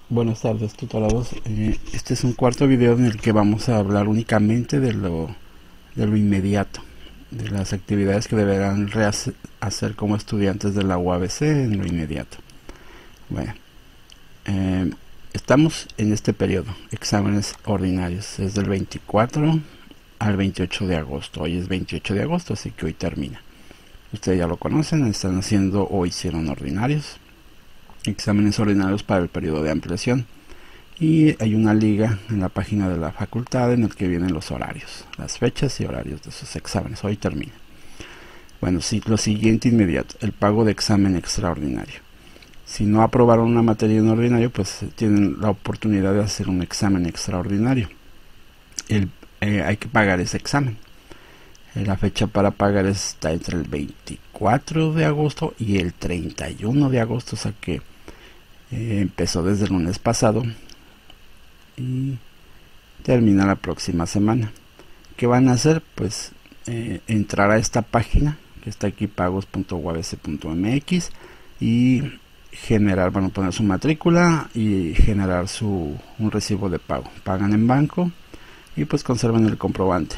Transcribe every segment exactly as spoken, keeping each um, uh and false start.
Buenas tardes, tutelados. Eh, este es un cuarto video en el que vamos a hablar únicamente de lo, de lo inmediato, de las actividades que deberán hacer como estudiantes de la U A B C en lo inmediato. Bueno, eh, estamos en este periodo, exámenes ordinarios, es del veinticuatro al veintiocho de agosto. Hoy es veintiocho de agosto, así que hoy termina. Ustedes ya lo conocen, están haciendo o hicieron ordinarios. Exámenes ordinarios para el periodo de ampliación, y hay una liga en la página de la facultad en el que vienen los horarios, las fechas y horarios de sus exámenes. Hoy termina. Bueno, sí, lo siguiente inmediato, el pago de examen extraordinario. Si no aprobaron una materia en ordinario, pues tienen la oportunidad de hacer un examen extraordinario. El, eh, hay que pagar ese examen. La fecha para pagar está entre el veinticuatro de agosto y el treinta y uno de agosto, o sea que eh, empezó desde el lunes pasado y termina la próxima semana. ¿Qué van a hacer? Pues eh, entrar a esta página que está aquí, pagos punto u a b c punto m x, y generar, bueno, poner su matrícula y generar su un recibo de pago. Pagan en banco y pues conservan el comprobante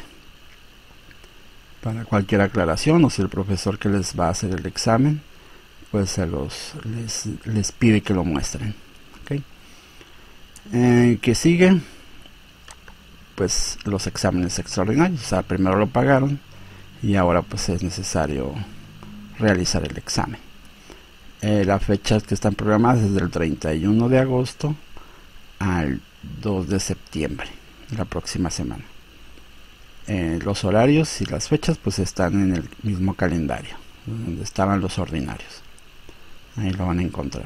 para cualquier aclaración, o si el profesor que les va a hacer el examen pues se los les, les pide que lo muestren. ¿Okay? Eh, ¿qué sigue? Pues los exámenes extraordinarios. O sea, primero lo pagaron y ahora pues es necesario realizar el examen. Eh, las fechas que están programadas es del treinta y uno de agosto al dos de septiembre, la próxima semana. Eh, los horarios y las fechas pues están en el mismo calendario donde estaban los ordinarios, ahí lo van a encontrar.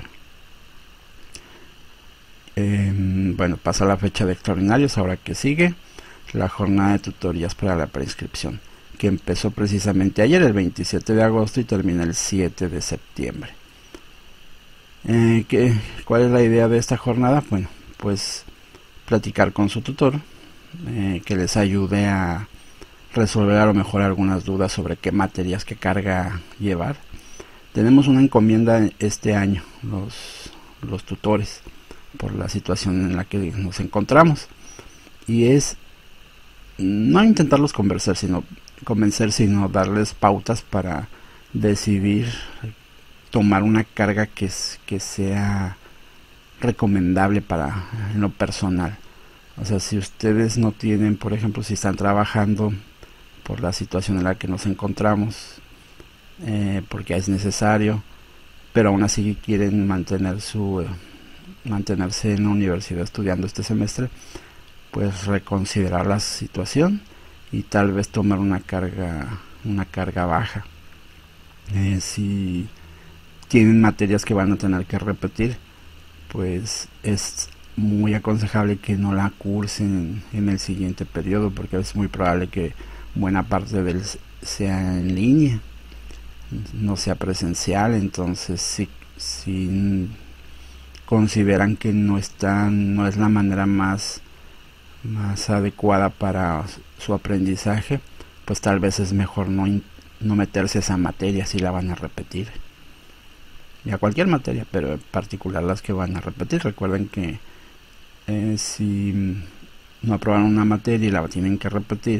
Eh, bueno, pasa la fecha de extraordinarios. Ahora que sigue la jornada de tutorías para la preinscripción, que empezó precisamente ayer, el veintisiete de agosto, y termina el siete de septiembre. Eh, ¿qué, ¿cuál es la idea de esta jornada? Bueno, pues platicar con su tutor, Eh, que les ayude a resolver a lo mejor algunas dudas sobre qué materias, qué carga llevar. Tenemos una encomienda este año, los, los tutores, por la situación en la que nos encontramos, y es no intentarlos convencer, sino convencer, sino darles pautas para decidir tomar una carga que, es, que sea recomendable para en lo personal. O sea, si ustedes no tienen, por ejemplo, si están trabajando por la situación en la que nos encontramos, eh, porque es necesario, pero aún así quieren mantener su eh, mantenerse en la universidad estudiando este semestre, pues reconsiderar la situación y tal vez tomar una carga una carga baja. Eh, si tienen materias que van a tener que repetir, pues es muy aconsejable que no la cursen en el siguiente periodo, porque es muy probable que buena parte del sea en línea, no sea presencial. Entonces si, si consideran que no están no es la manera más más adecuada para su aprendizaje, pues tal vez es mejor no, no meterse a esa materia si la van a repetir, y a cualquier materia, pero en particular las que van a repetir. Recuerden que Eh, si no aprobaron una materia y la tienen que repetir,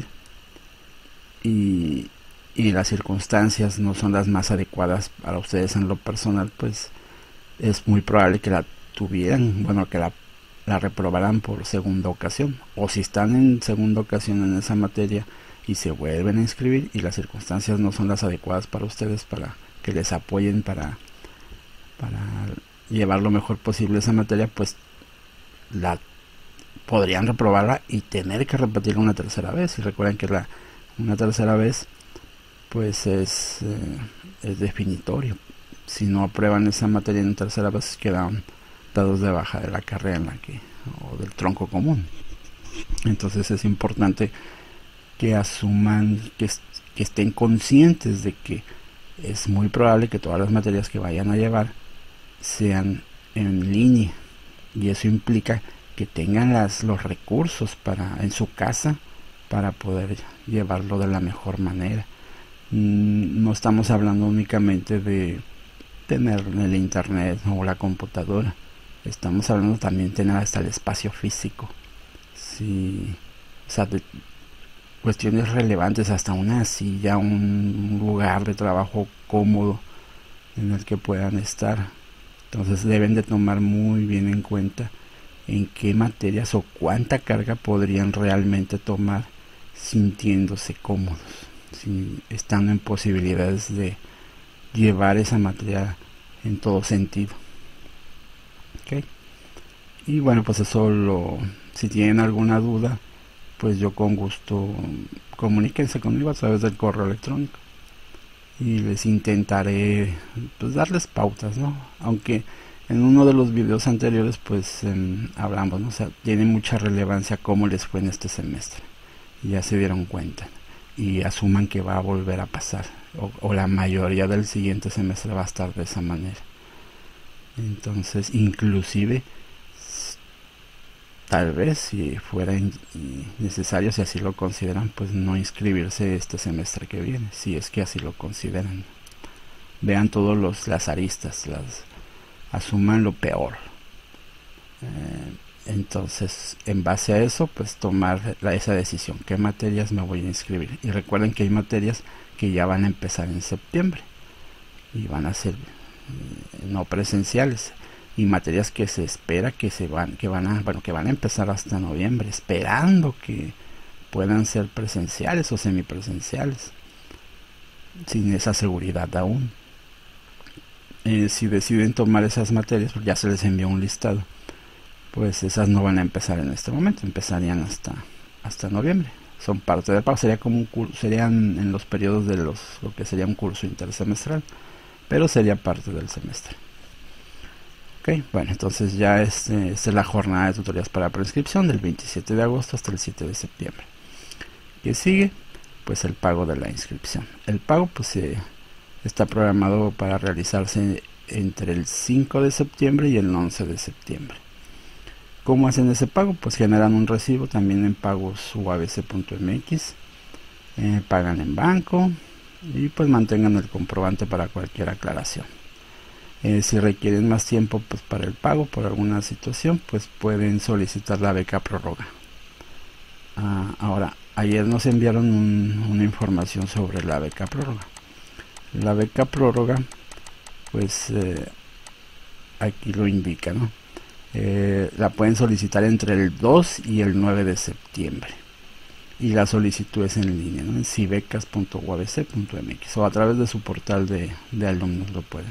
y, y las circunstancias no son las más adecuadas para ustedes en lo personal, pues es muy probable que la tuvieran, bueno, que la, la reprobaran por segunda ocasión. O si están en segunda ocasión en esa materia y se vuelven a inscribir y las circunstancias no son las adecuadas para ustedes, para que les apoyen para, para llevar lo mejor posible esa materia, pues la podrían reprobarla y tener que repetirla una tercera vez. Y recuerden que la una tercera vez pues es eh, es definitorio. Si no aprueban esa materia en tercera vez, quedan dados de baja de la carrera en la que o del tronco común. Entonces es importante que asuman, que, que estén conscientes de que es muy probable que todas las materias que vayan a llevar sean en línea, y eso implica que tengan las, los recursos para en su casa para poder llevarlo de la mejor manera. Mm, no estamos hablando únicamente de tener el internet o la computadora, estamos hablando también de tener hasta el espacio físico. Sí, o sea, de cuestiones relevantes, hasta una silla, un lugar de trabajo cómodo en el que puedan estar. Entonces deben de tomar muy bien en cuenta en qué materias o cuánta carga podrían realmente tomar sintiéndose cómodos, si estando en posibilidades de llevar esa materia en todo sentido. ¿Okay? Y bueno, pues eso lo, si tienen alguna duda, pues yo con gusto comuníquense conmigo a través del correo electrónico y les intentaré pues darles pautas, ¿no? Aunque en uno de los videos anteriores pues eh, hablamos, ¿no? O sea, tiene mucha relevancia cómo les fue en este semestre, y ya se dieron cuenta y asuman que va a volver a pasar, o, o la mayoría del siguiente semestre va a estar de esa manera. Entonces, inclusive tal vez si fuera necesario, si así lo consideran, pues no inscribirse este semestre que viene, si es que así lo consideran. Vean todos los las aristas, las asuman lo peor. Eh, entonces, en base a eso, pues tomar la, esa decisión, qué materias me voy a inscribir. Y recuerden que hay materias que ya van a empezar en septiembre y van a ser eh, no presenciales, y materias que se espera que se van que van a bueno que van a empezar hasta noviembre, esperando que puedan ser presenciales o semipresenciales, sin esa seguridad aún. Eh, si deciden tomar esas materias, pues ya se les envió un listado, pues esas no van a empezar en este momento, empezarían hasta hasta noviembre. Son parte del pago, sería como un curso, serían en los periodos de los lo que sería un curso intersemestral, pero sería parte del semestre. Okay, bueno, entonces ya es, eh, esta es la jornada de tutorías para preinscripción del veintisiete de agosto hasta el siete de septiembre. ¿Qué sigue? Pues el pago de la inscripción. El pago pues eh, está programado para realizarse entre el cinco de septiembre y el once de septiembre. ¿Cómo hacen ese pago? Pues generan un recibo también en pagos u a b c punto m x, eh, pagan en banco y pues mantengan el comprobante para cualquier aclaración. Eh, si requieren más tiempo pues para el pago por alguna situación, pues pueden solicitar la beca prórroga. Ah, ahora, ayer nos enviaron un, una información sobre la beca prórroga. La beca prórroga, pues eh, aquí lo indica, ¿no? Eh, la pueden solicitar entre el dos y el nueve de septiembre. Y la solicitud es en línea, ¿no? En cibecas punto u a b c punto m x o a través de su portal de, de alumnos lo pueden.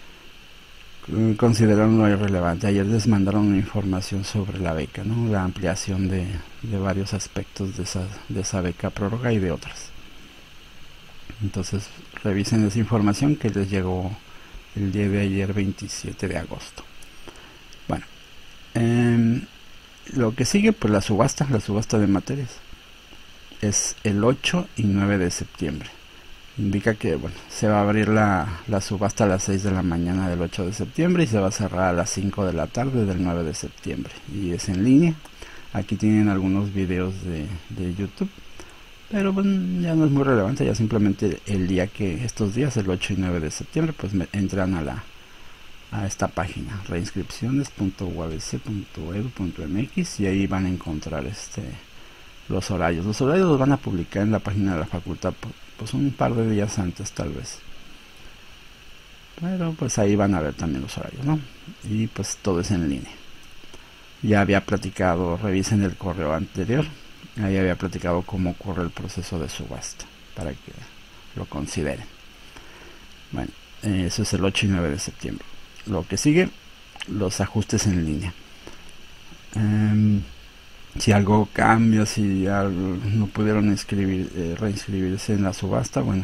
Consideraron lo irrelevante. Ayer les mandaron una información sobre la beca, ¿no? La ampliación de, de varios aspectos de esa, de esa beca prórroga y de otras. Entonces revisen esa información que les llegó el día de ayer, veintisiete de agosto. Bueno, eh, lo que sigue, pues la subasta, la subasta de materias es el ocho y nueve de septiembre. Indica que bueno, se va a abrir la, la subasta a las seis de la mañana del ocho de septiembre y se va a cerrar a las cinco de la tarde del nueve de septiembre, y es en línea. Aquí tienen algunos videos de, de YouTube, pero bueno, ya no es muy relevante, ya simplemente el día que estos días, el ocho y nueve de septiembre, pues me, entran a la a esta página reinscripciones punto u a b c punto e d u punto m x y ahí van a encontrar este los horarios. Los horarios los van a publicar en la página de la facultad pues un par de días antes tal vez, pero pues ahí van a ver también los horarios, ¿no? Y pues todo es en línea. Ya había platicado, revisen el correo anterior, ahí había platicado cómo ocurre el proceso de subasta para que lo consideren. Bueno, eh, eso es el ocho y nueve de septiembre. Lo que sigue, los ajustes en línea. Um, si algo cambia, si algo no pudieron inscribir, eh, reinscribirse en la subasta, bueno,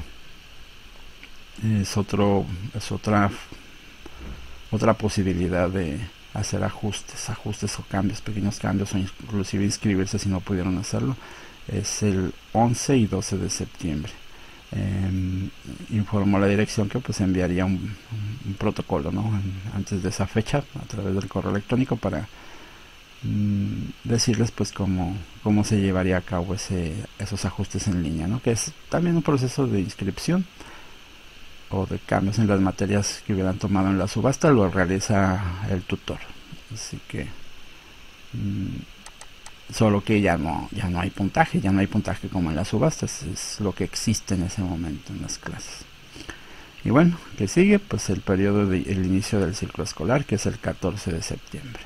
es otro es otra otra posibilidad de hacer ajustes ajustes o cambios, pequeños cambios, o inclusive inscribirse si no pudieron hacerlo. Es el once y doce de septiembre. Eh, informó la dirección que pues enviaría un, un, un protocolo, ¿no? En, antes de esa fecha a través del correo electrónico para decirles pues cómo, cómo se llevaría a cabo ese, esos ajustes en línea, ¿no? Que es también un proceso de inscripción o de cambios en las materias que hubieran tomado en la subasta, lo realiza el tutor así que mmm, solo que ya no ya no hay puntaje, ya no hay puntaje como en las subastas, es lo que existe en ese momento en las clases. Y bueno, que sigue pues el periodo de el inicio del ciclo escolar, que es el catorce de septiembre.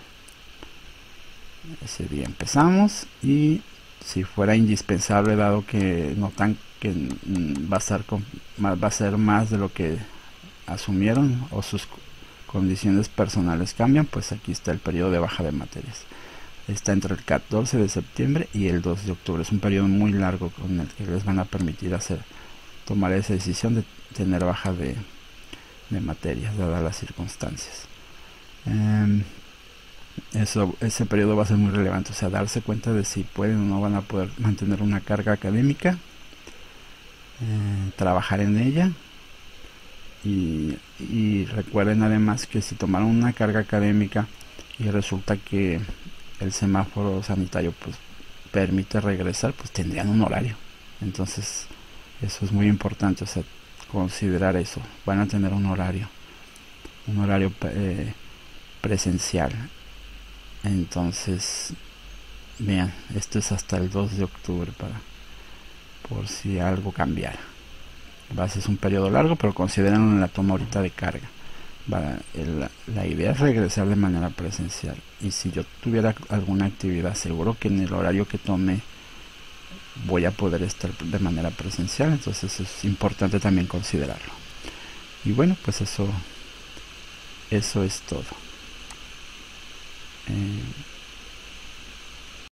Ese día empezamos, y si fuera indispensable, dado que notan que va a ser va a ser más de lo que asumieron o sus condiciones personales cambian, pues aquí está el periodo de baja de materias. Está entre el catorce de septiembre y el dos de octubre. Es un periodo muy largo con el que les van a permitir hacer tomar esa decisión de tener baja de, de materias, dadas las circunstancias. Eh, eso, ese periodo va a ser muy relevante, o sea, darse cuenta de si pueden o no van a poder mantener una carga académica, eh, trabajar en ella, y, y recuerden además que si tomaron una carga académica y resulta que el semáforo sanitario pues permite regresar, pues tendrían un horario. Entonces eso es muy importante, o sea, considerar eso. Van a tener un horario, un horario eh, presencial. Entonces, vean, esto es hasta el dos de octubre, para por si algo cambiara. Va a ser un periodo largo, pero consideren en la toma ahorita de carga. Va, el, la idea es regresar de manera presencial, y si yo tuviera alguna actividad, seguro que en el horario que tome voy a poder estar de manera presencial, entonces es importante también considerarlo. Y bueno, pues eso eso es todo. Eh,